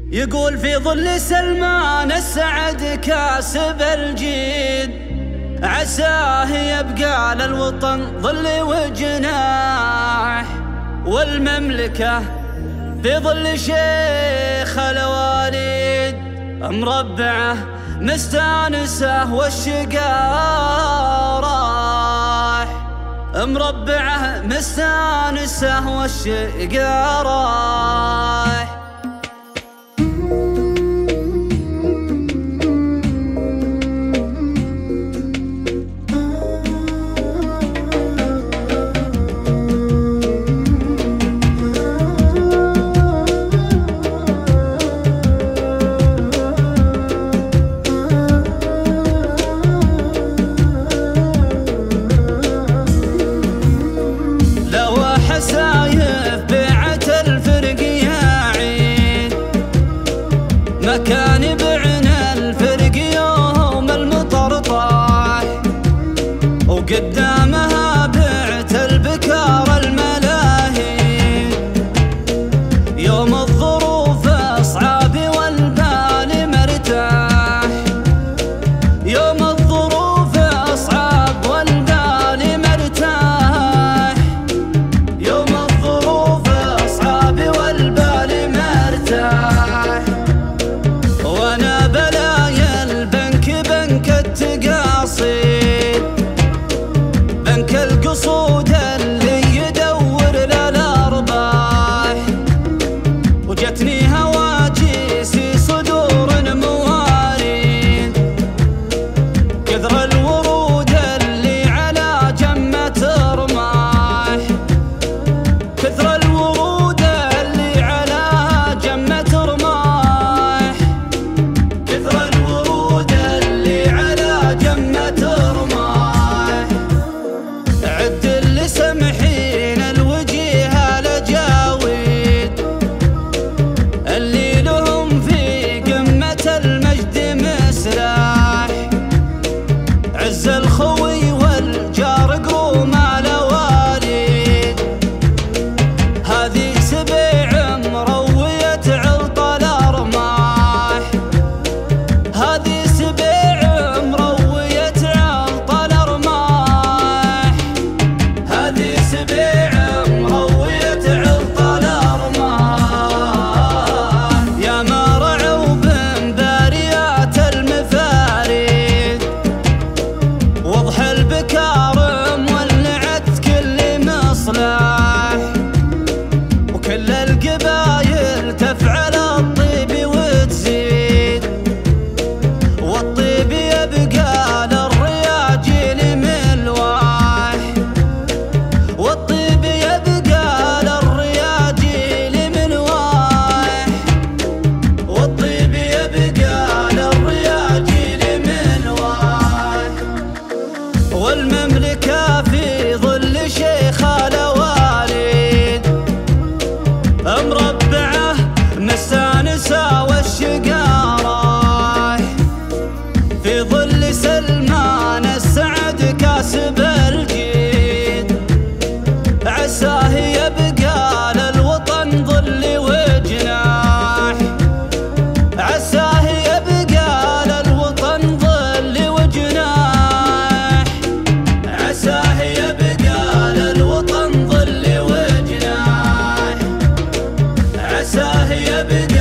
يقول في ظل سلمان السعد كاسب الجيد، عساه يبقى للوطن ظل وجناح، والمملكة في ظل شيخ الواليد مربعه مستانسه والشقا راح، مربعه مستانسه والشقا راح. مكان بعنا الفرق يوم المطر طاح، وقدامها بعت البكار الملاهي، يوم الظروف أصعب والبال مرتاح، يوم الظروف أصعب والبال مرتاح، يوم الظروف أصعب والبال مرتاح. وانا بلايا البنك بنك التقاصيد، بنك القصود اللي يدور للارباح، وجتني هواجيسي صدور مواريد، كثر الورود اللي على جمة رماح، كثر الورود اللي على جمة رماح، كثر الورود اللي على جمة رماح. عد اللي سمحين الوجيه لجاويد، اللي لهم في قمة المجد مسلاح، عز الخوي والجار قروم الواليد، هذه سبيع مروية علطة الأرماح، هذه سبيع مروية علطة الأرماح، هذه سبيع مروية علطة الأرماح. يا ما رعوا بمباريات المفاريد، وضح البكار مولعت كل مصلاح، وكل القبايل تفعل الطيب وتزيد، والطيب يبقى للرياجيل ملواح، والطيب يبقى للرياجيل ملواح، والطيب يبقى للرياجيل ملواح. والمملكة في ظل شيخ الواليد مربعه مستانسه والشقا راح، في ظل سلمان السعد كاسب الجيد، عساه يبقى للوطن ظل وجناح، عساه يبقى للوطن ظل وجناح، عساه يبقى للوطن ظل وجناح، عساه يبقى